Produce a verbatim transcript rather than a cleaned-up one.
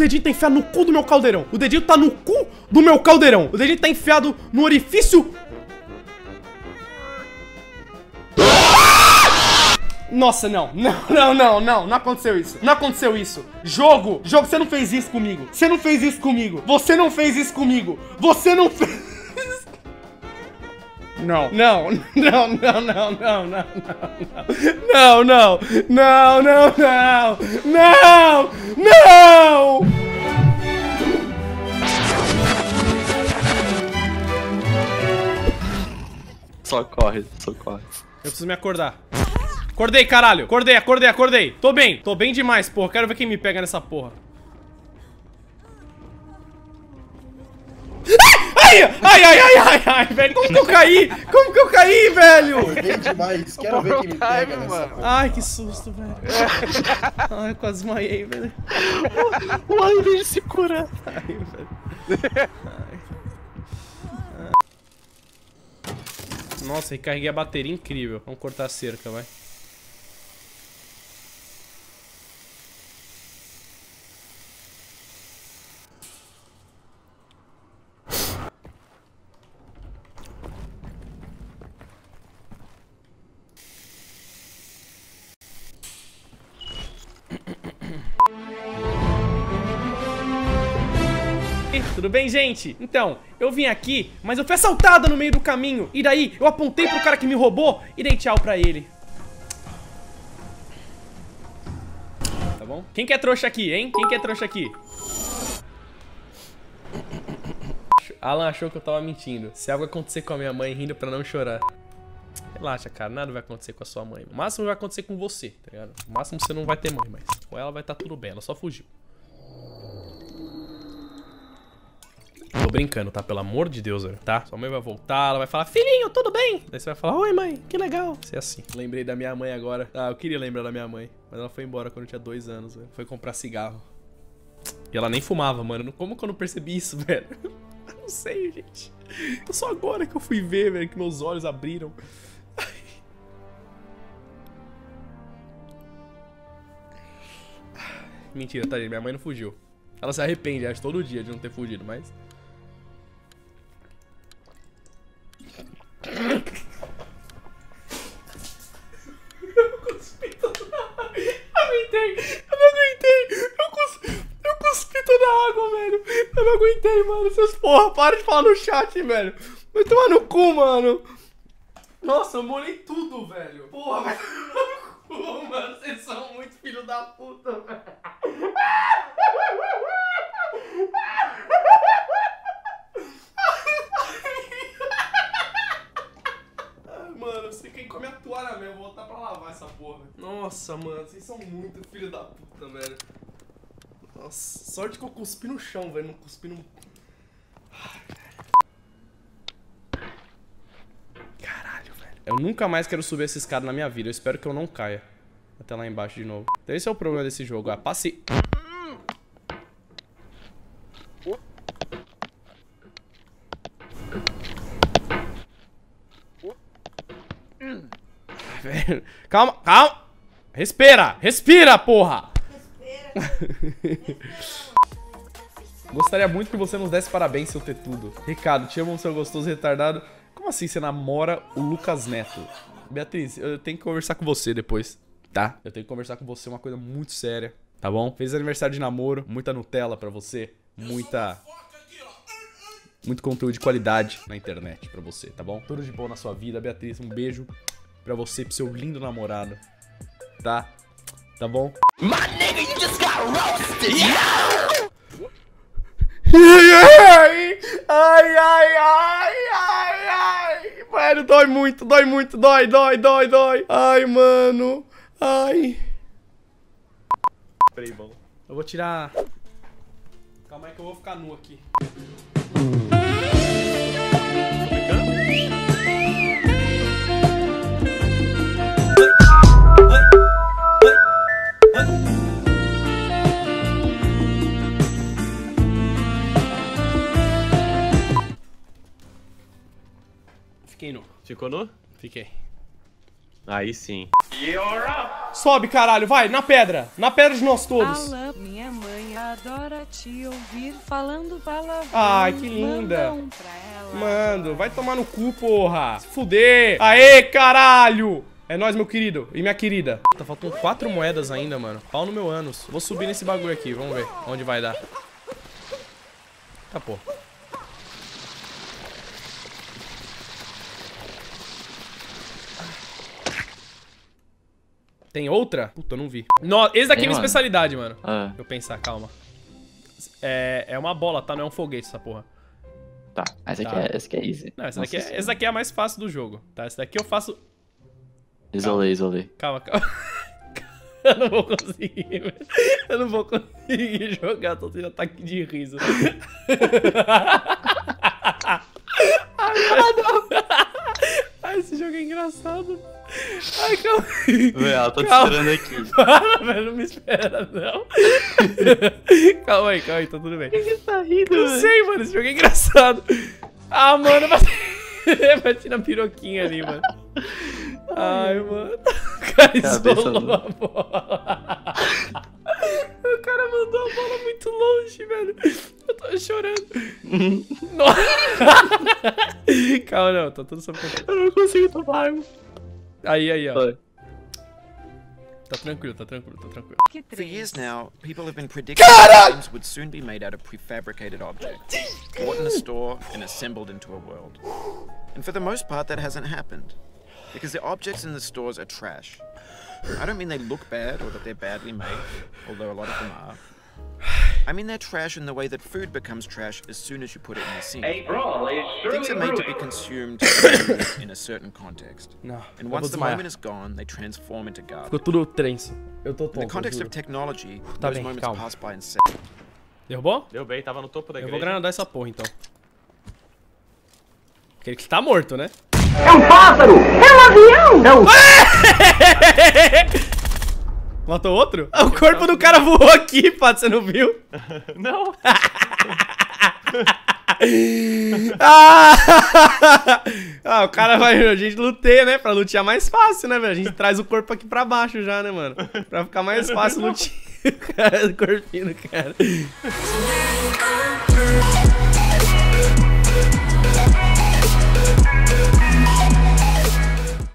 dedinho tá enfiado no cu do meu caldeirão. O dedinho tá no cu do meu caldeirão. O dedinho tá enfiado no orifício... Nossa, não, não, não, não, não, não aconteceu isso, não aconteceu isso. Jogo, jogo, você não fez isso comigo. Você não fez isso comigo. Você não fez isso comigo. Você não fez... Não, não, não, não, não, não, não, não, não, não, não, não, não, não, não. Só corre, só corre. Eu preciso me acordar. Acordei, caralho. Acordei, acordei, acordei. Tô bem, tô bem demais, porra. Quero ver quem me pega nessa porra. Ai, ai, ai, ai, ai, ai, velho. Como que eu caí? Como que eu caí, velho? Foi bem demais. Quero ver quem me pega nessa porra. Ai, que susto, velho. Ai, eu quase desmaiei, velho. O ai dele se cura. Ai, velho. Ai. Nossa, recarreguei a bateria, incrível. Vamos cortar a cerca, vai. Tudo bem, gente? Então, eu vim aqui, mas eu fui assaltada no meio do caminho. E daí, eu apontei pro cara que me roubou e dei tchau pra ele. Tá bom? Quem que é trouxa aqui, hein? Quem que é trouxa aqui? Alan achou que eu tava mentindo. Se algo acontecer com a minha mãe, rindo pra não chorar. Relaxa, cara, nada vai acontecer com a sua mãe. O máximo vai acontecer com você, tá ligado? O máximo você não vai ter mãe, mas com ela vai estar tudo bem, ela só fugiu. Tô brincando, tá? Pelo amor de Deus, velho, tá? Sua mãe vai voltar, ela vai falar, filhinho, tudo bem? Daí você vai falar, oi, mãe, que legal. Você é assim. Lembrei da minha mãe agora. Ah, eu queria lembrar da minha mãe, mas ela foi embora quando eu tinha dois anos, velho. Foi comprar cigarro. E ela nem fumava, mano. Como que eu não percebi isso, velho? Eu não sei, gente. É só agora que eu fui ver, velho, que meus olhos abriram. Mentira, tá, gente? Minha mãe não fugiu. Ela se arrepende, acho, todo dia de não ter fugido, mas... Eu cuspi toda a água. Eu aguentei, eu não aguentei. Eu cuspi, eu cuspi toda a água, velho. Eu não aguentei, mano. Vocês porra, para de falar no chat, velho. Vai tomar no cu, mano. Nossa, eu molhei tudo, velho. Porra, vai tomar no cu, mano. Vocês são muito filho da puta, velho. Mano, você quem come a toalha mesmo, vou voltar pra lavar essa porra. Nossa, mano, vocês são muito filho da puta, velho. Nossa, sorte que eu cuspi no chão, velho, não cuspi no... Caralho, velho. Eu nunca mais quero subir essa escada na minha vida, eu espero que eu não caia até lá embaixo de novo. Então esse é o problema desse jogo, ah, passe... Velho. Calma, calma. Respira, respira, porra. Respira. Gostaria muito que você nos desse parabéns, seu tetudo. Ricardo, te amo, seu gostoso retardado. Como assim você namora o Lucas Neto? Beatriz, eu tenho que conversar com você depois, tá? Eu tenho que conversar com você, uma coisa muito séria, tá bom? Fez aniversário de namoro, muita Nutella pra você, muita... muito conteúdo de qualidade na internet pra você, tá bom? Tudo de bom na sua vida, Beatriz, um beijo pra você, pro seu lindo namorado, tá? Tá bom? My nigga, you just got roasted! Yeah! Ai, ai, ai, ai, ai, ai, velho, dói muito, dói muito, dói, dói, dói, dói. Ai, mano, ai. Peraí, bom. Eu vou tirar... Calma aí que eu vou ficar nu aqui. Fiquei nu. Ficou nu? Fiquei. Aí sim. Sobe, caralho, vai, na pedra. Na pedra de nós todos. Alan, minha mãe Ela adora te ouvir falando palavrão. Ai, que linda. Manda um pra ela. Mando, vai tomar no cu, porra. Se fuder. Aê, caralho. É nóis, meu querido e minha querida. Tá faltando quatro moedas ainda, mano. Pau no meu ânus. Vou subir nesse bagulho aqui, vamos ver onde vai dar. Tá, pô. Tem outra? Puta, eu não vi. Nossa, esse daqui é Tem, minha mano. especialidade, mano. Ah, Deixa eu pensar, calma. É, é uma bola, tá? Não é um foguete essa porra. tá. Essa aqui, Tá. é, essa aqui é easy. Não, essa Nossa daqui, é, senhora. essa daqui é a mais fácil do jogo, tá? Essa daqui eu faço... Isolei, isolei. Calma, calma. Eu não vou conseguir, velho. Eu não vou conseguir jogar, tô tendo ataque de riso. Ai, não. Ai, esse jogo é engraçado. Ai, calma aí. Velho, ela tá te Calma. esperando aqui. Para, velho, não me espera, não. Calma aí, calma aí, tá tudo bem. Por que tá rindo, Eu sei, mano, esse jogo é engraçado. Ah, mano, eu bati, bati na piroquinha ali, mano. Ai, mano. O cara isolou a bola. O cara mandou a bola muito longe, velho. Eu tô chorando. Nossa. Calma, não, tá tudo sob controle. Eu não consigo tomar água. Aí, aí, ó. Oi. Tá tranquilo, tá tranquilo, tá tranquilo. Que For triste. years now, people have been predicting that games would soon be made out of prefabricated objects, bought in a store and assembled into a world. And for the most part, that hasn't happened, because the objects in the stores are trash. I don't mean they look bad or that they're badly made, although a lot of them are. I mean they're trash in the way that food becomes trash as soon as you put it in the sink. Things are made to be consumed in a certain context. Não, eu And vou once the desmaiar. moment is gone, they transform into garbage. Ficou tudo tenso. Eu tô In the tonto, eu context juro. of technology, Tá those bem, moments calma. pass by in seconds. Derrubou? Deu bem, tava no topo da Eu igreja. vou granadar essa porra, então. Aquele que tá morto, né? É um pássaro! É um avião! Não! Matou outro? Ah, o corpo do cara voou aqui, Pato, você não viu? Não. ah! ah, o cara vai... A gente luteia, né? Pra lutear mais fácil, né, velho? A gente traz o corpo aqui pra baixo já, né, mano? Pra ficar mais fácil lutear o corpinho do cara.